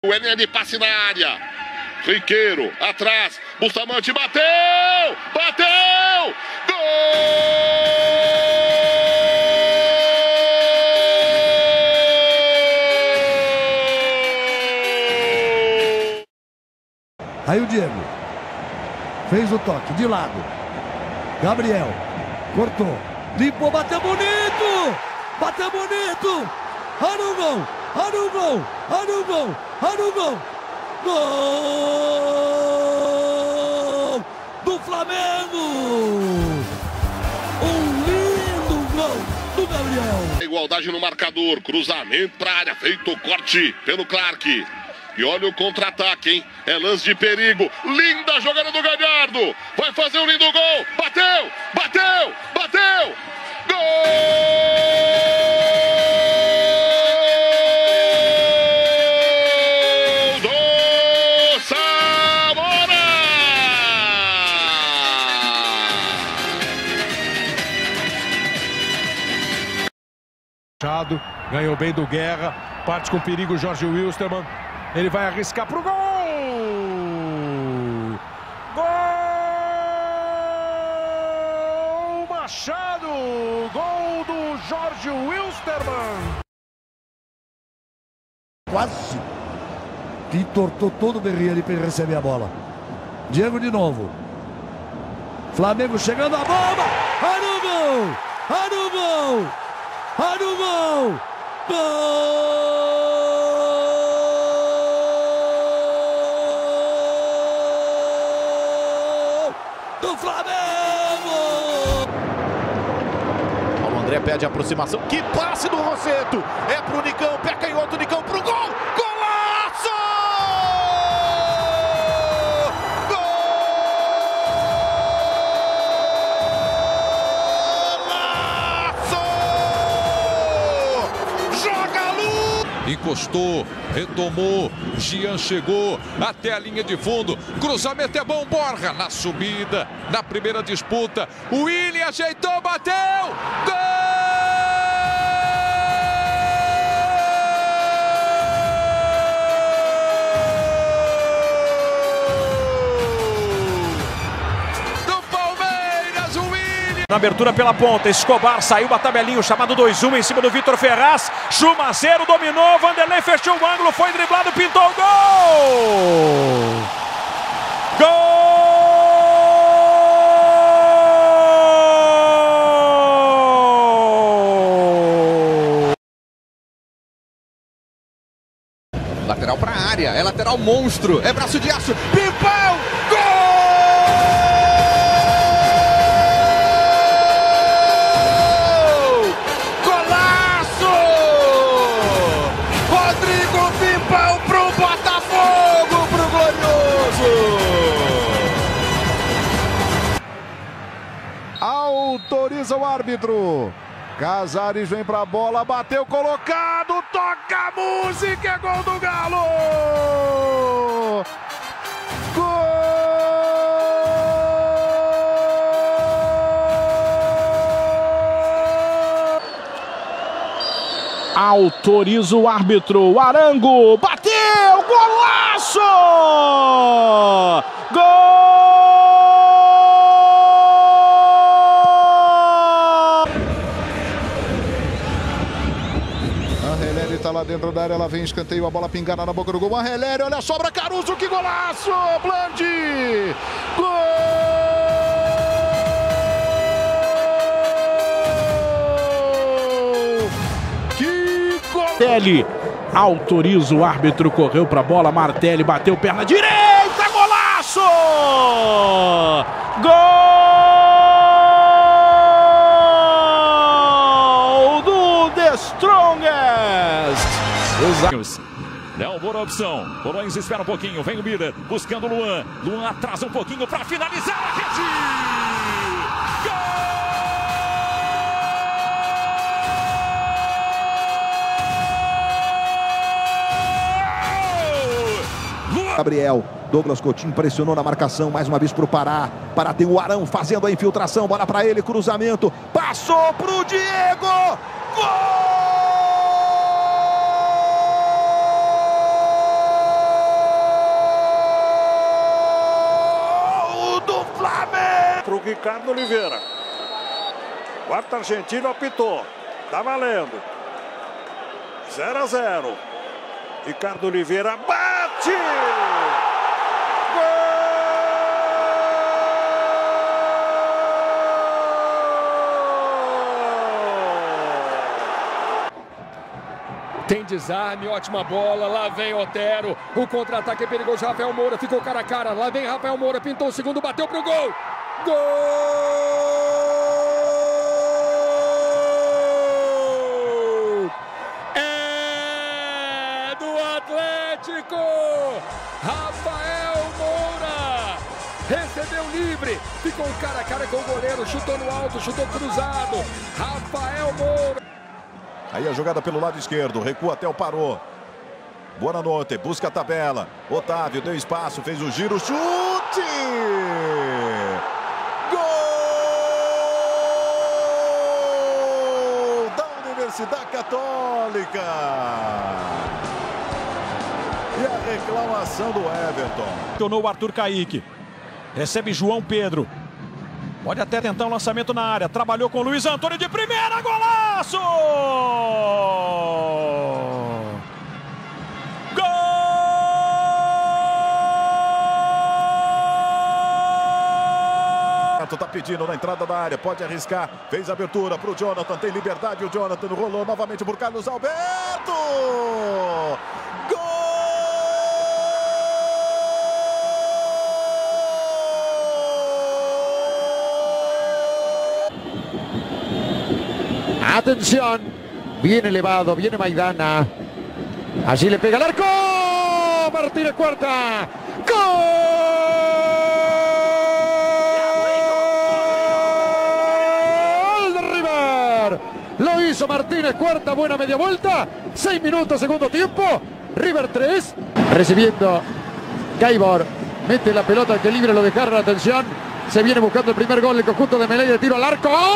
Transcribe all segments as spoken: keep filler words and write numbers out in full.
O N N passe na área. Riqueiro, atrás. Bustamante bateu! Bateu! Gol! Aí o Diego fez o toque de lado. Gabriel cortou, limpou, bateu bonito! Bateu bonito! Olha o gol! Olha o gol! Olha o gol! Olha o gol! Gol do Flamengo! Um lindo gol do Gabriel! Igualdade no marcador, cruzamento para a área, feito o corte pelo Clark. E olha o contra-ataque, hein? É lance de perigo. Linda jogada do Galhardo. Vai fazer um lindo gol. Bateu! Bateu! Bateu! Gol! Do Samora! Ganhou bem do Guerra. Parte com perigo Jorge Wilstermann. Ele vai arriscar pro gol! Gol! Machado! Gol do Jorge Wilstermann! Quase que entortou todo o berrinho ali para ele receber a bola. Diego de novo. Flamengo chegando a bomba! Olha o gol! Olha o gol! Olha o gol! Gol! Do Flamengo! Paulo André pede aproximação. Que passe do Rossetto! É pro Nicão, pé canhoto, Nicão pro gol! Golaço! Golaço! Joga a luz! Encostou, retomou, Gian chegou até a linha de fundo, cruzamento é bom, Borja na subida, na primeira disputa, o Willian ajeitou, bateu, gol! Do Palmeiras, o Willian! Na abertura pela ponta, Escobar saiu a tabelinha, chamado dois a um em cima do Vitor Ferraz. Chumaceiro dominou, Vanderlei fechou o ângulo, foi driblado, pintou o gol! Gol! Lateral pra área, é lateral monstro, é braço de aço, Pimpão! Gol! Autoriza o árbitro. Casares vem pra bola, bateu colocado, toca a música, é gol do Galo! Gol! Autoriza o árbitro, o Arango, bateu, golaço! Gol! Tá lá dentro da área, ela vem, escanteio, a bola pingada na boca do gol, Arrelério, olha a sobra, Caruso, que golaço, Blandi, gol! Que gol! Autoriza o árbitro, correu pra bola, Martelli bateu perna direita, golaço! Gol! Strongest! Léo, boa opção. Bolões espera um pouquinho. Vem o Miller buscando o Luan. Luan atrasa um pouquinho para finalizar a rede. Gol! Gabriel, Douglas Coutinho pressionou na marcação mais uma vez para o Pará. Pará tem o Arão fazendo a infiltração. Bola para ele, cruzamento. Passou pro Diego. Gol! para o Ricardo Oliveira. Quarto argentino apitou. Tá valendo. zero a zero. Ricardo Oliveira bate! Gol! Tem desarme, ótima bola, lá vem Otero, o contra-ataque é perigoso, Rafael Moura ficou cara a cara, lá vem Rafael Moura, pintou o segundo, bateu pro gol! Gol! É do Atlético! Rafael Moura! Recebeu livre, ficou cara a cara com o goleiro, chutou no alto, chutou cruzado, Rafael Moura! Aí a jogada pelo lado esquerdo, recua até o Parô. Boa noite, busca a tabela. Otávio deu espaço, fez o giro, chute! Gol da Universidade Católica! E a reclamação do Everton. Tornou o Arthur Kaique. Recebe João Pedro. Pode até tentar um lançamento na área. Trabalhou com o Luiz Antônio de primeira. Golaço! Gol! Tá pedindo na entrada da área. Pode arriscar. Fez a abertura para o Jonathan. Tem liberdade. O Jonathan rolou novamente por Carlos Alberto. Gol! Atención, bien elevado, viene Maidana. Allí le pega el arco. Martínez Cuarta. ¡Gol de River! Lo hizo Martínez Cuarta, buena media vuelta. Seis minutos, segundo tiempo. River tres. Recibiendo Gaibor. Mete la pelota al que libre, lo dejaron. Atención. Se viene buscando el primer gol el conjunto de Melé de tiro al arco. ¡Gol!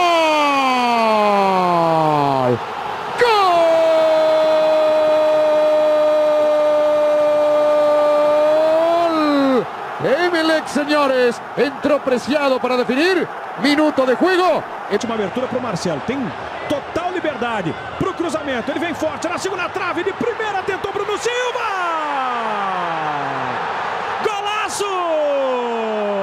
¡Gol! Emelec, señores, entró preciado para definir. Minuto de juego. Última abertura para o Marcelo. Tem total liberdade para o cruzamento. Ele vem forte na segunda trave. De primeira tentou Bruno Silva. Golaço!